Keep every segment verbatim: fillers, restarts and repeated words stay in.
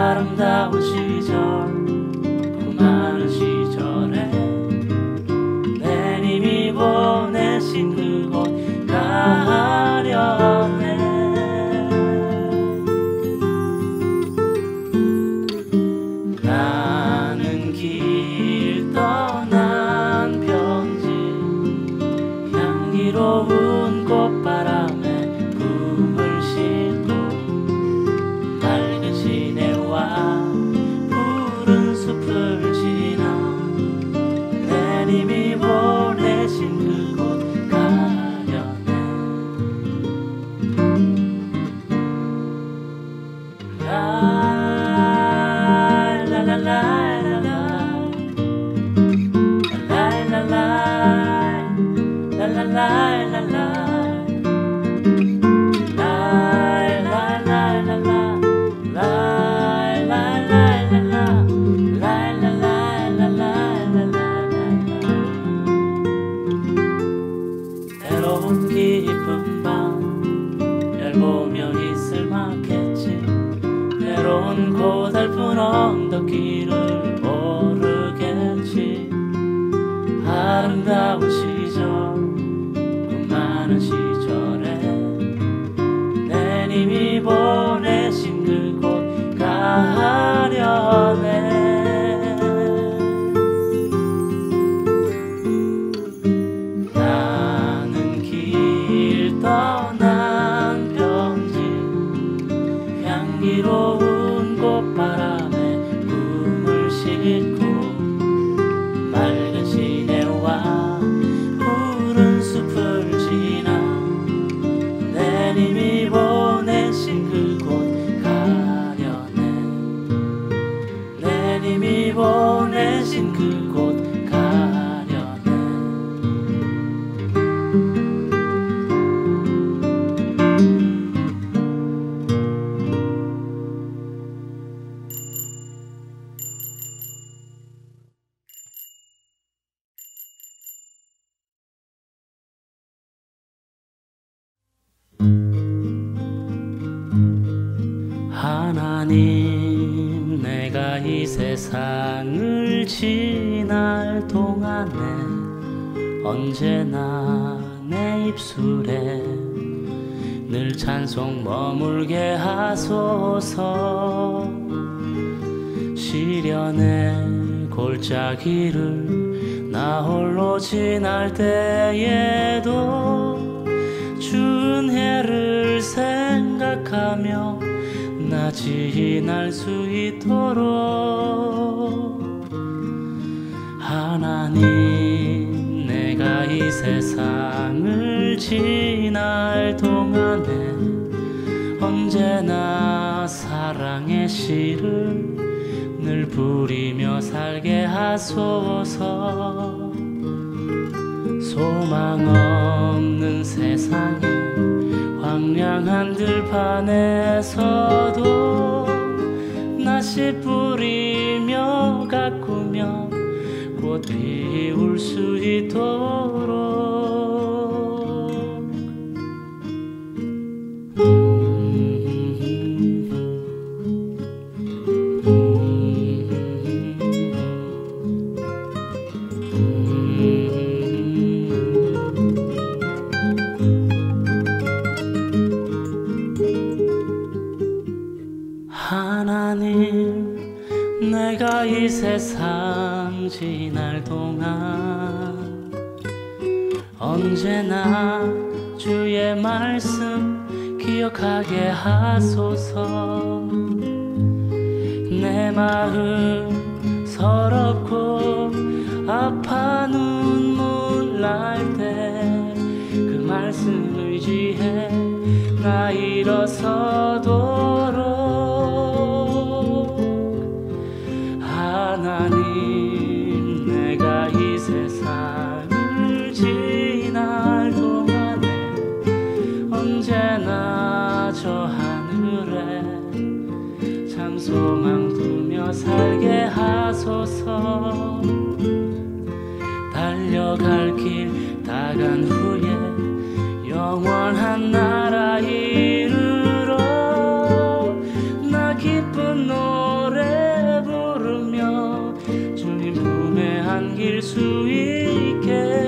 아름다운 시절 그 많은 시절에 내 님이 보내신 그곳 가려네. 나는 길 떠난 편지 향기로운 꽃바람에 꿈을 싣고 맑은 시내와 푸른 숲을 지나 내 님이 보내신 그곳 가려네. 때로운 깊은 밤 별 보며 있을 막겠지. 때로운 고달픈 언덕 길을 모르겠지. 아름다운 시절 그 많은 시절에 내 님이 보내신 그곳 가려네. 나는 길 떠난 편지 향기로운 꽃바람에 꿈을 싣고 맑은 시내와 푸른 숲을 지나 내 님이 보내신 그곳 가려네. 내 님이 보내신 그곳 가려네. 하나님, 내가 이 세상을 지날 동안에 언제나 내 입술에 늘 찬송 머물게 하소서. 시련의 골짜기를 나 홀로 지날 때에도 주 은혜를 생각하며 나 지날 수 있도록. 하나님, 내가 이 세상을 지날 동안에 언제나 사랑의 씨를 늘 부리며 살게 하소서. 소망 없는 세상에 황량한 들판에서도 나 씨 뿌리며 가꾸며 꽃 피울 수 있도록. 하나님, 내가 이 세상 지날 동안 언제나 주의 말씀 기억하게 하소서. 내 마음 서럽고 아파 눈물 날 때 그 말씀 의지해 나 일어서도록. 하나님, 내가 이 세상을 지날 동안에 언제나 저 하늘에 참 소망 두며 살게 하소서. 달려갈 길 다 간 후에 영원한 나라 이르러 나 기쁜 노래 수 있게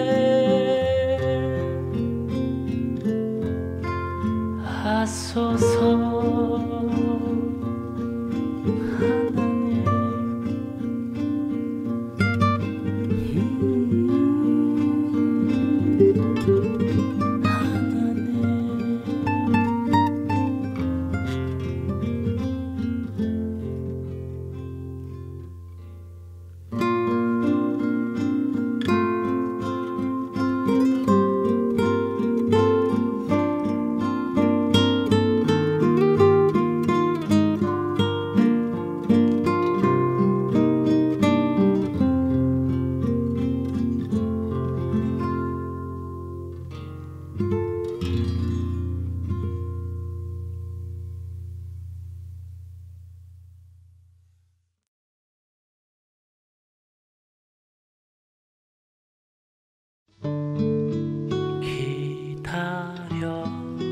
하소서. 기다려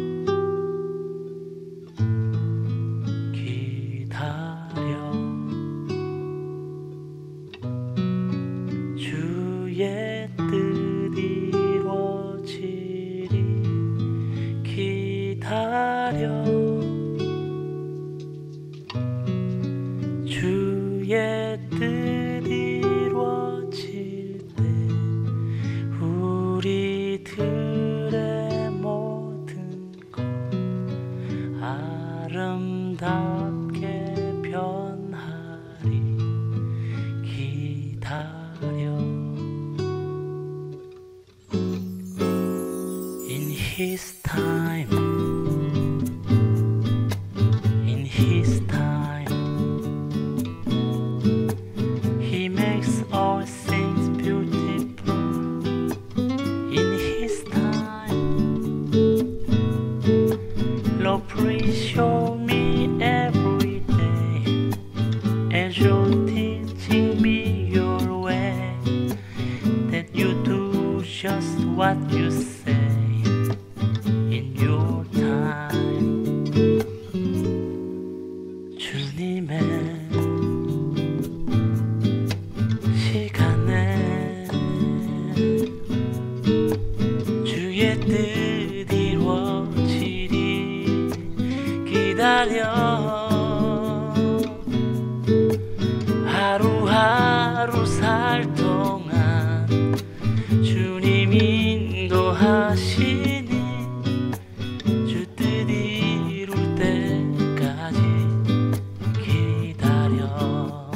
기다려 주의 뜻 이루어지리. 기다려 주의 뜻 이루어질 때 우리들의 모든 것 아름답게 변하리. 기다려. In His time, in His time, He makes all things beautiful. In His time, Lord, please show me every day as you're teaching me your way, that you do just what you say in your time. 주님의 시간에 주의 뜻 이루어지리. 기다려. 하루하루 살 동안 주님 인도하시니 주 뜻 이룰 때까지 기다려.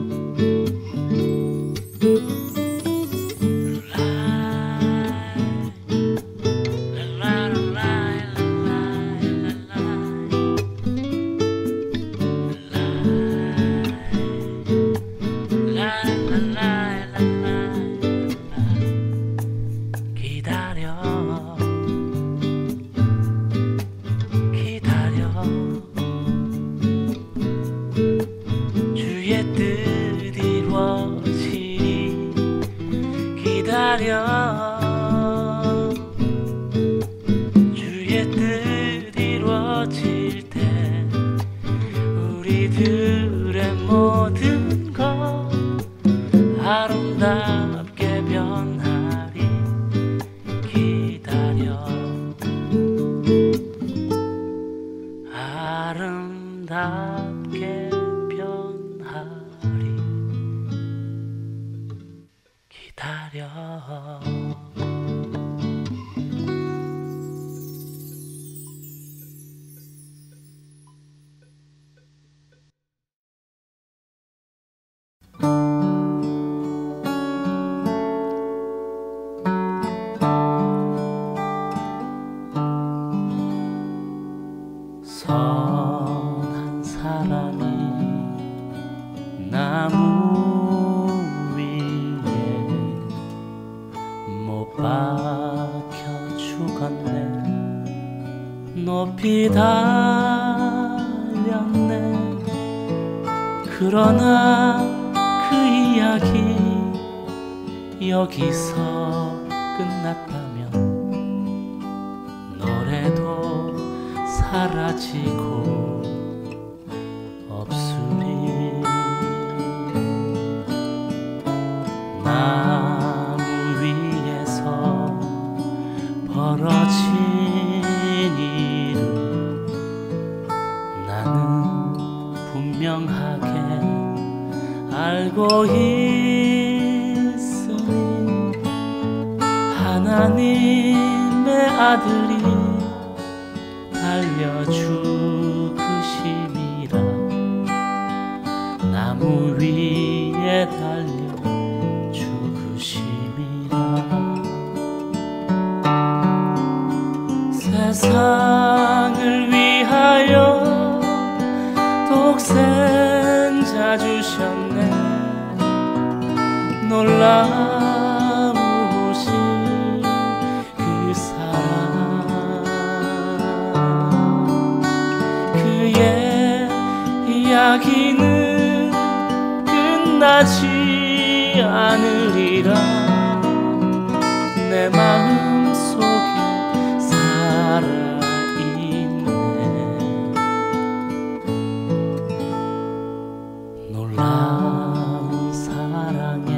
기다려. 주의 뜻 이루어질 때 우리들의 모든 것 아름답게 변하리. 기다려. 아름답게 변하리. 기다려. 선한 사람이 나무 위에 못 박혀 죽었네. 높이 달렸네. 그러나 그 이야기 여기서 끝났다면 노래도 사라지고 없으리. 나 분명하게 알고 있으니 하나님의 아들이 달려 죽으심이라. 나무 위에 달려 죽으심이라. 세상을 위하여 독생자 주셨네. 놀라우신 그 사랑, 그의 이야기는 끝나지 않으리라. 내 마음 속에 살아있네. 놀라운 사랑의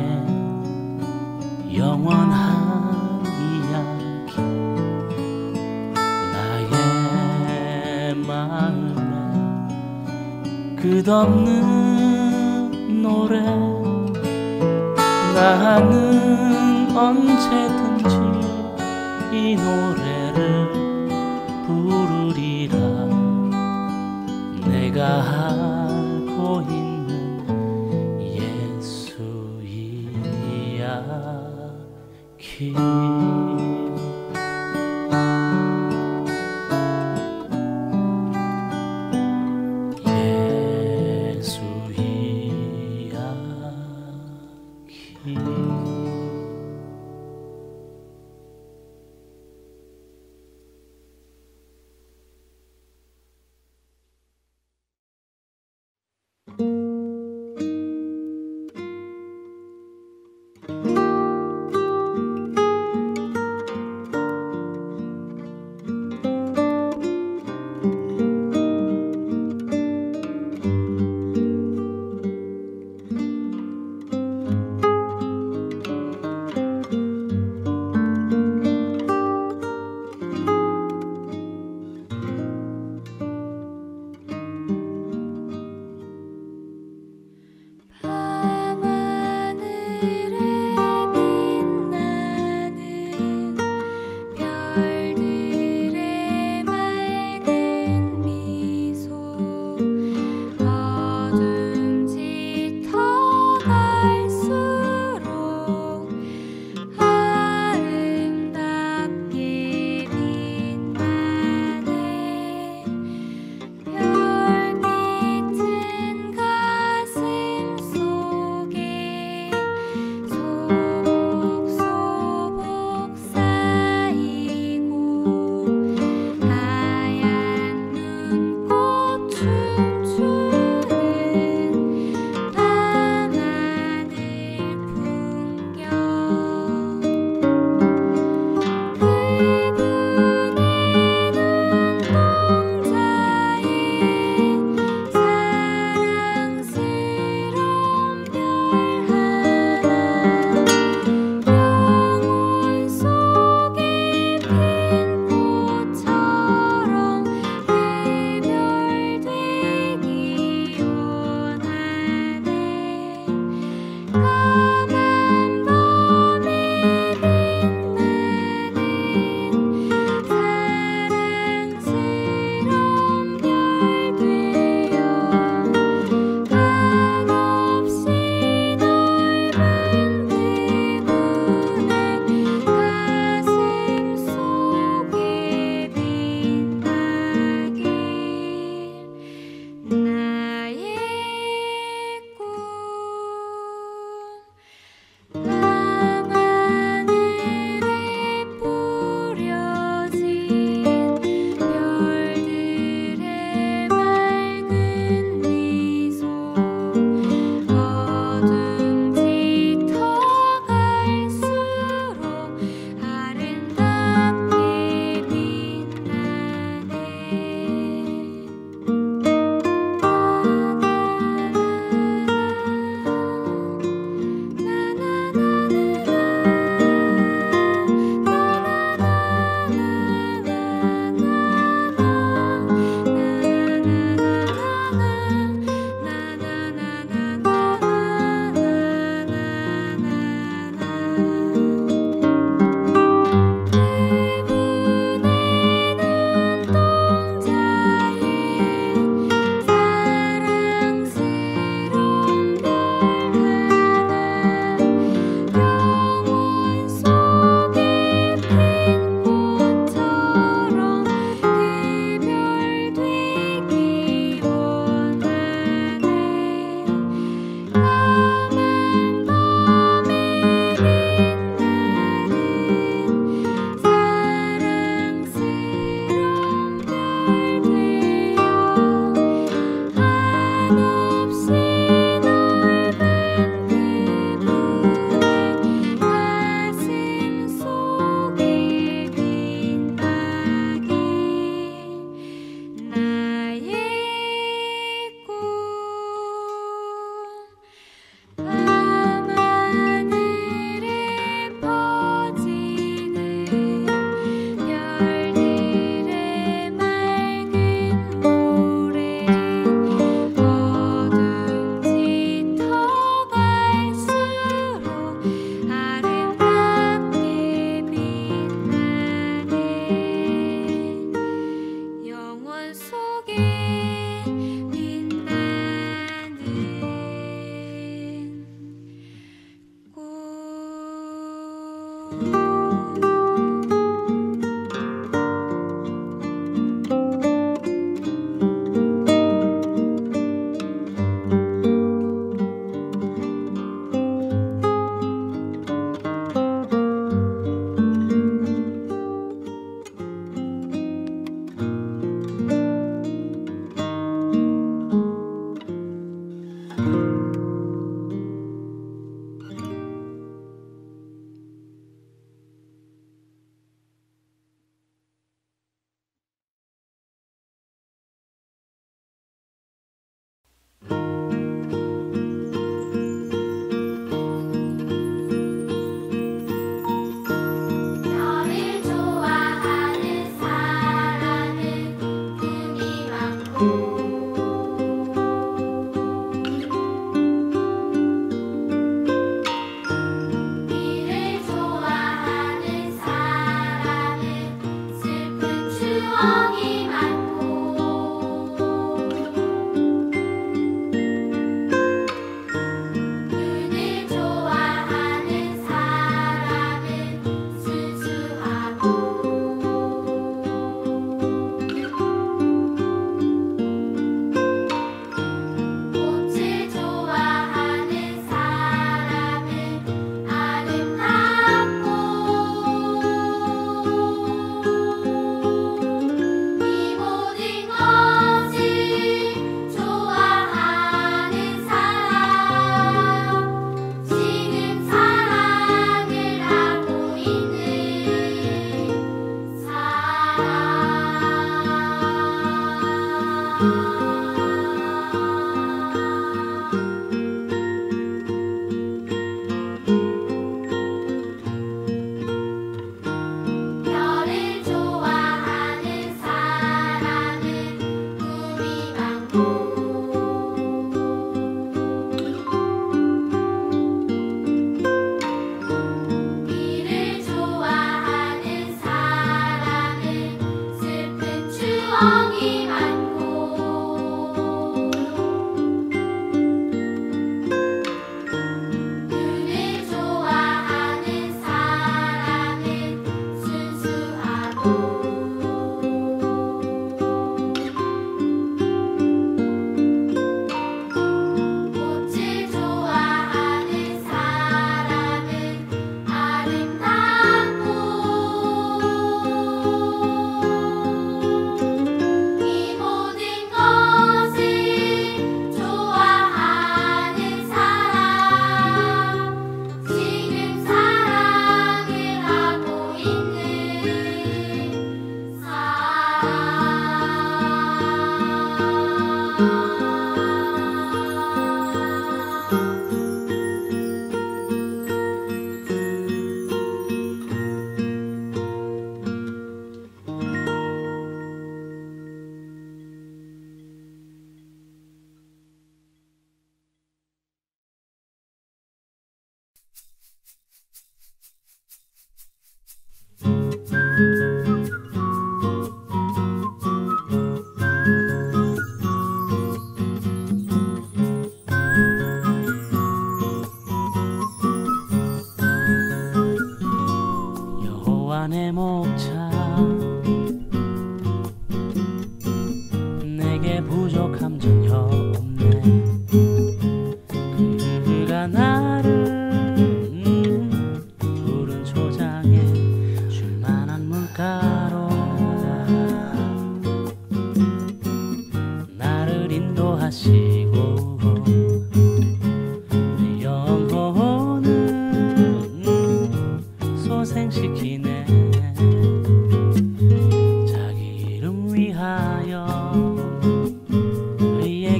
영원한 이야기, 나의 마음에 끝없는 노래. 나는 언제든지 이 노래를 부르리라. 내가 알고 있는 예수 이야기. 예수 이야기.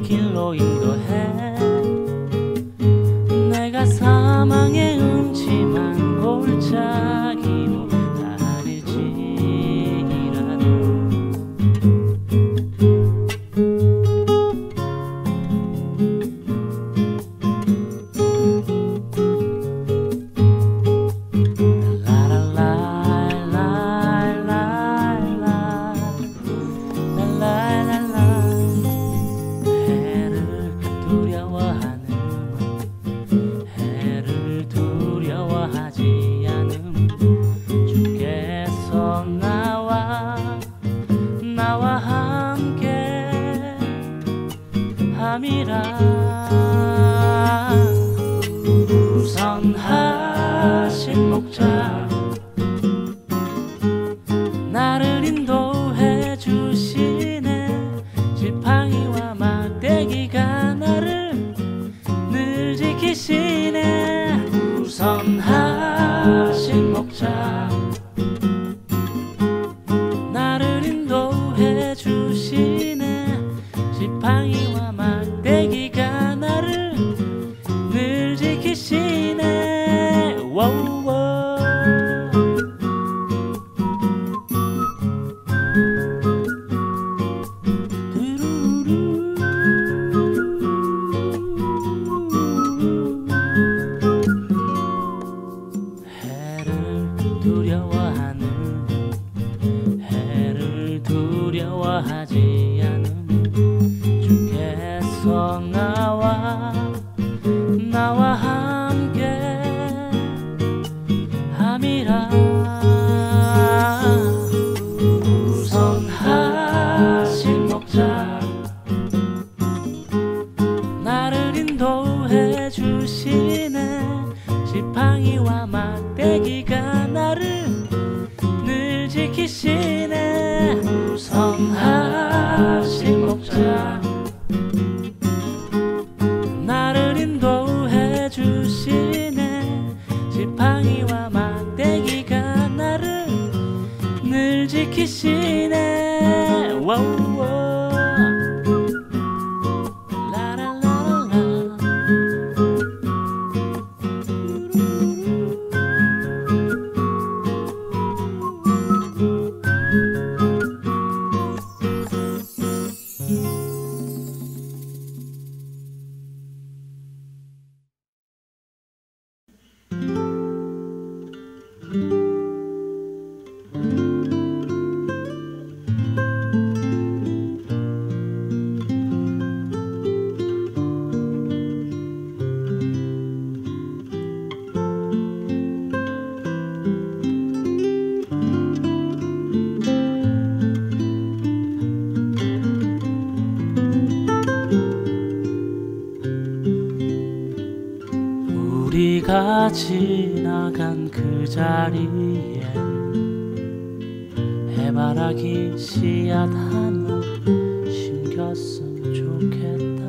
길로 인도해. 내가 사망의 음침한 골짜기로 다닐지라도 우선 하신 목자 나를 인도해 주시네. 지팡이와 막대기가 나를 늘 지키시네. 우선 하신 목자 나를 인도해 주시네. 지팡이와 막대기가 나를 늘 지키시네. 워워. 해를 두려워하는 해를 두려워하지 않는 주께서 나와 나와 함께 함이라. 우선 하신 목자 나를 인도해 주시네. 지팡이와 막대기가 나를 늘 지키시네. 우선 하신 목자 나를 인도해 주시네. 지팡이와 막대기가 나를 늘 지키시네. 워워. 우리가 지나간 그 자리에 해바라기 씨앗 하나 심겼으면 좋겠다.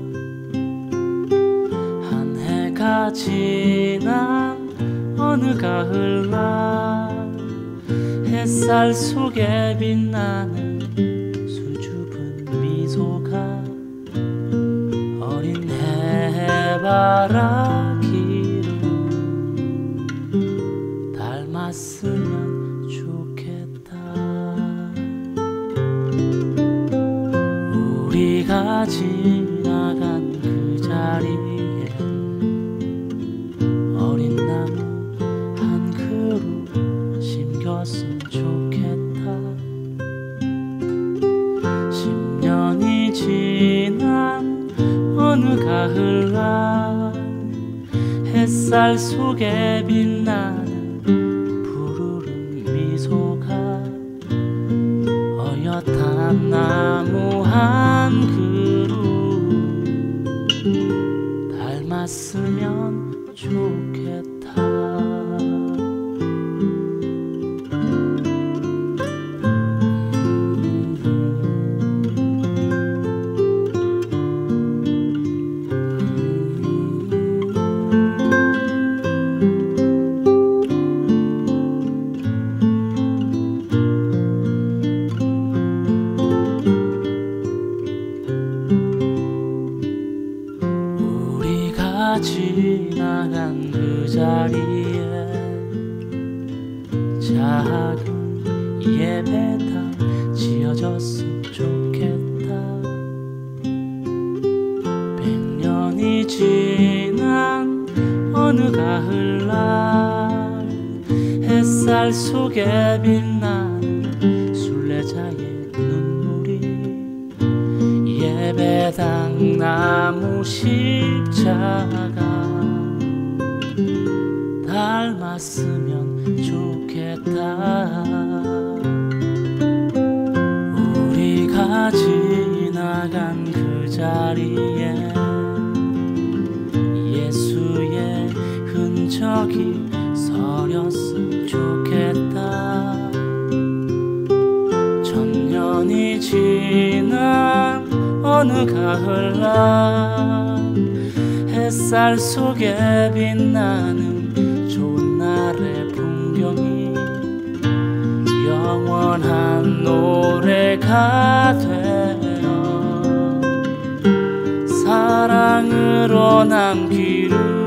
한 해가 지난 어느 가을날 햇살 속에 빛나는 수줍은 미소가 어린 해바라기를 닮았으면 좋겠다. 우리가 지나간 그 자리에 어린 나무 한 그루 심겼으면 좋겠다. 십 년이 지난 어느 가을날 햇살 속에 빛나는 푸르른 미소가 어엿한 나무 한 그루 닮았으면 좋겠다. 지나간 그 자리에 작은 예배당 지어졌으면 좋겠다. 백년이 지난 어느 가을날 햇살 속에 빛나는 순례자의 눈물이 예배당 나무 십자가 닮았으면 좋겠다. 우리가 지나간 그 자리에 예수의 흔적이 서렸으면 좋겠다. 천년이 지난 어느 가을날 햇살 속에 빛나는 좋은 날의 풍경이 영원한 노래가 되어 사랑으로 남기를